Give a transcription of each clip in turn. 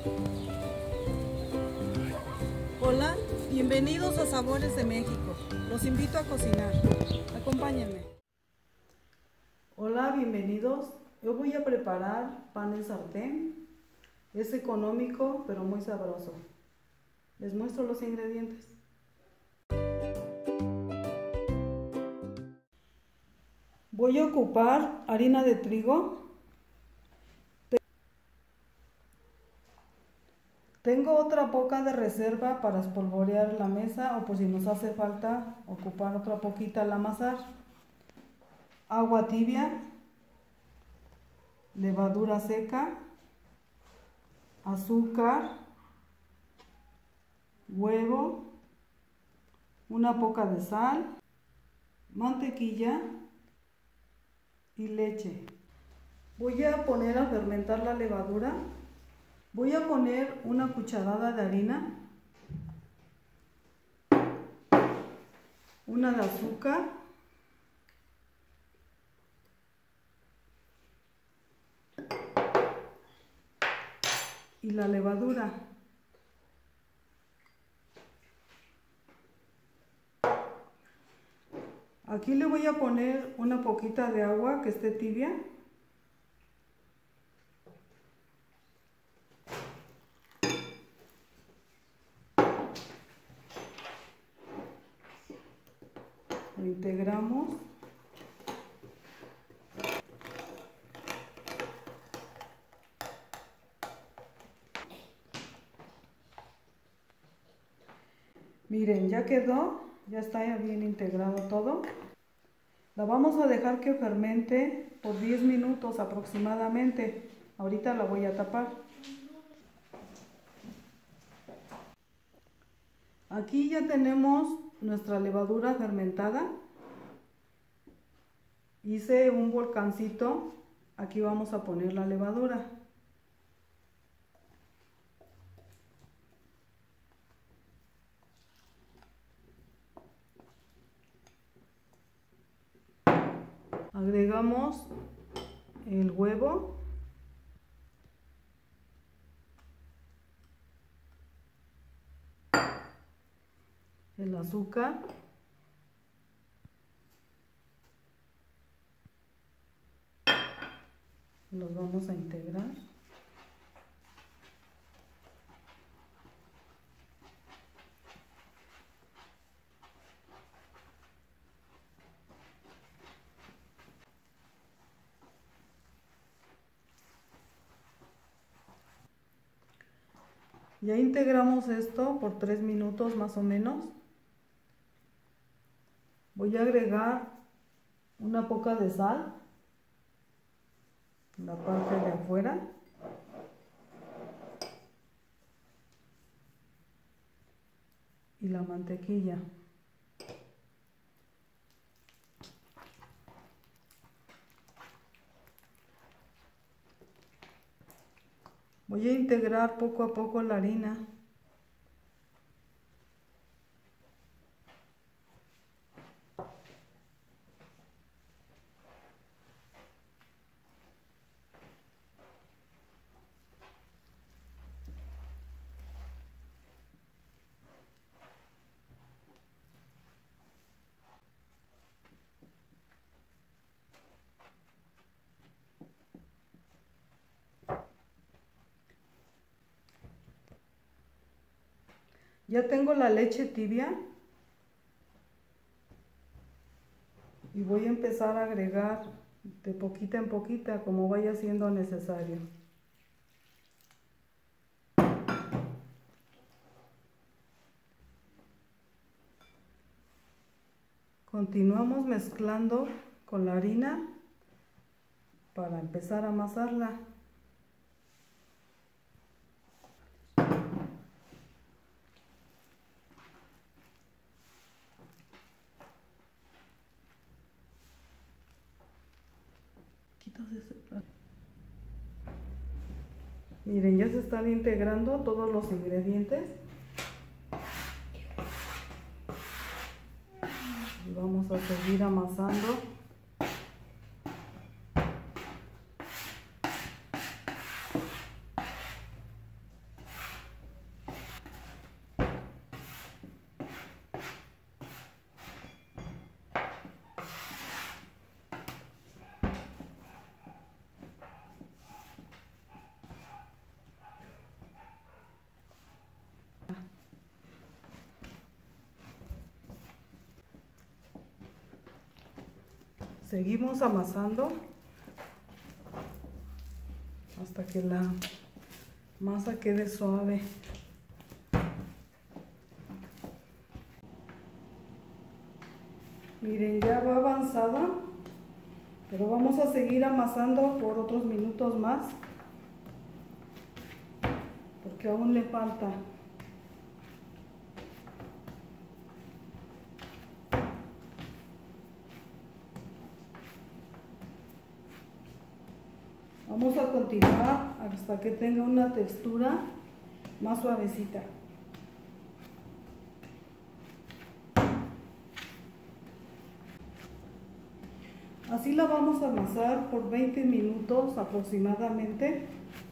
Hola, bienvenidos a Sabores de México. Los invito a cocinar. Acompáñenme. Hola, bienvenidos. Yo voy a preparar pan en sartén. Es económico, pero muy sabroso. Les muestro los ingredientes. Voy a ocupar harina de trigo. Tengo otra poca de reserva para espolvorear la mesa o por si nos hace falta ocupar otra poquita al amasar. Agua tibia, levadura seca, azúcar, huevo, una poca de sal, mantequilla y leche. Voy a poner a fermentar la levadura. Voy a poner una cucharada de harina, una de azúcar, y la levadura. Aquí le voy a poner una poquita de agua que esté tibia. Lo integramos. Miren, ya quedó, ya está bien integrado todo. La vamos a dejar que fermente por 10 minutos aproximadamente. Ahorita la voy a tapar. Aquí ya tenemos nuestra levadura fermentada. Hice un volcancito. Aquí vamos a poner la levadura. Agregamos el huevo, el azúcar, los vamos a integrar. Ya integramos esto por 3 minutos más o menos. Voy a agregar una poca de sal en la parte de afuera. Y la mantequilla. Voy a integrar poco a poco la harina. Ya tengo la leche tibia y voy a empezar a agregar de poquita en poquita como vaya siendo necesario. Continuamos mezclando con la harina para empezar a amasarla. Miren, ya se están integrando todos los ingredientes. Y vamos a seguir amasando. Seguimos amasando hasta que la masa quede suave. Miren, ya va avanzada, pero vamos a seguir amasando por otros minutos más, porque aún le falta. Vamos a continuar hasta que tenga una textura más suavecita. Así la vamos a amasar por 20 minutos aproximadamente.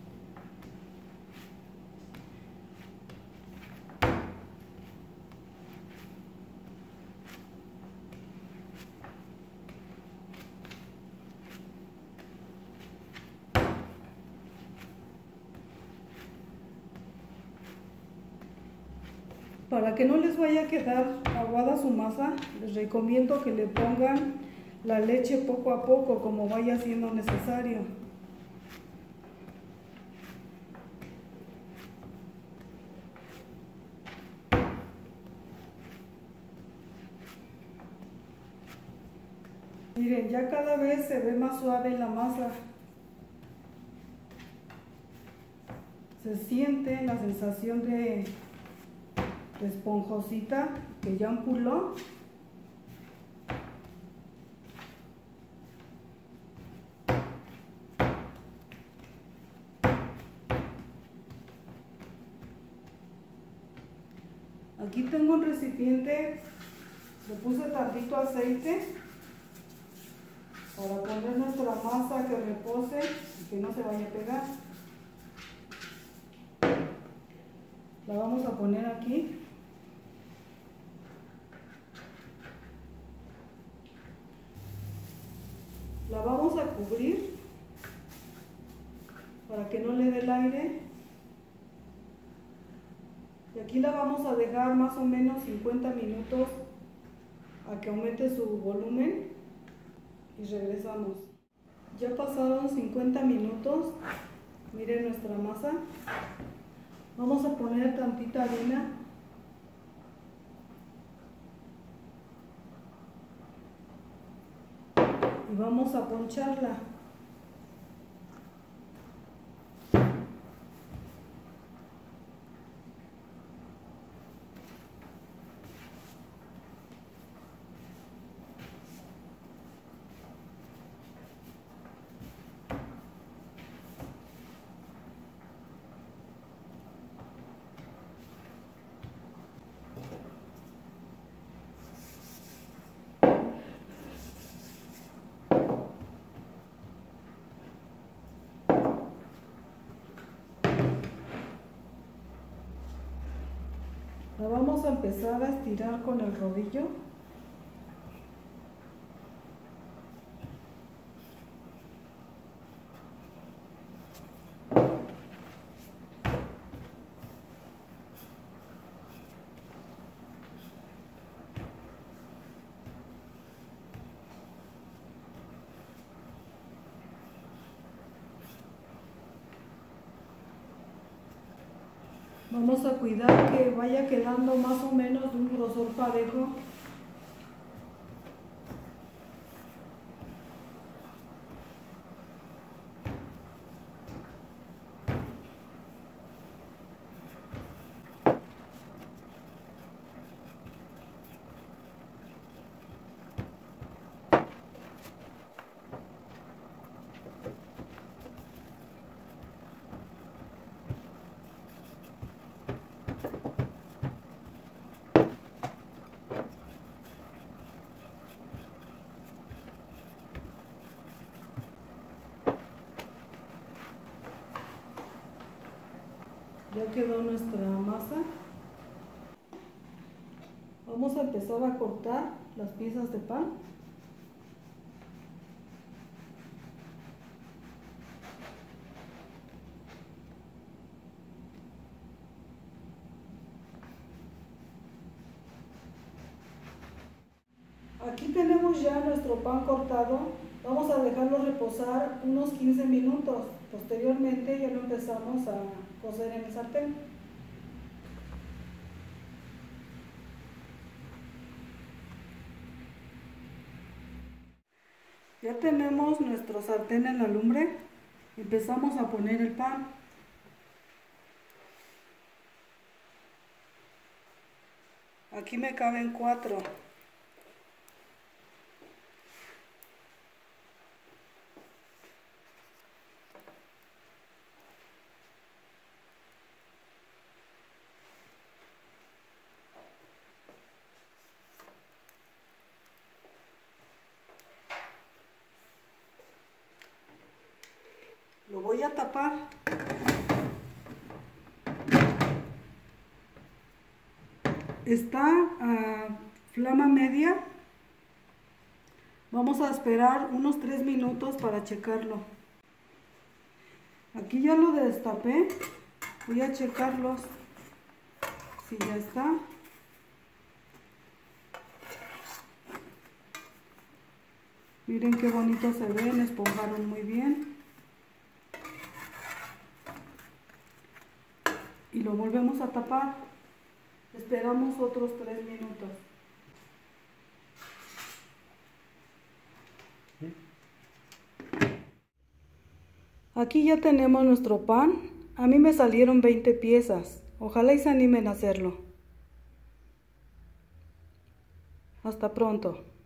Para que no les vaya a quedar aguada su masa, les recomiendo que le pongan la leche poco a poco, como vaya siendo necesario. Miren, ya cada vez se ve más suave la masa. Se siente la sensación de esponjosita que ya empuló. Aquí tengo un recipiente, le puse tantito aceite para poner nuestra masa que repose y que no se vaya a pegar. La vamos a poner aquí. La vamos a cubrir para que no le dé el aire. Y aquí la vamos a dejar más o menos 50 minutos a que aumente su volumen y regresamos. Ya pasaron 50 minutos. Miren nuestra masa. Vamos a poner tantita harina. Y vamos a poncharla. La vamos a empezar a estirar con el rodillo. Vamos a cuidar que vaya quedando más o menos de un grosor parejo. Ya quedó nuestra masa. Vamos a empezar a cortar las piezas de pan. Aquí tenemos ya nuestro pan cortado. Vamos a dejarlo reposar unos 15 minutos. Posteriormente ya lo empezamos a cocer en el sartén. Ya tenemos nuestro sartén en la lumbre. Empezamos a poner el pan. Aquí me caben 4. Lo voy a tapar. Está a flama media. Vamos a esperar unos 3 minutos para checarlo. Aquí ya lo destapé. Voy a checarlos si ya está. Miren qué bonito se ven, esponjaron muy bien. Y lo volvemos a tapar. Esperamos otros 3 minutos. Aquí ya tenemos nuestro pan. A mí me salieron 20 piezas. Ojalá y se animen a hacerlo. Hasta pronto.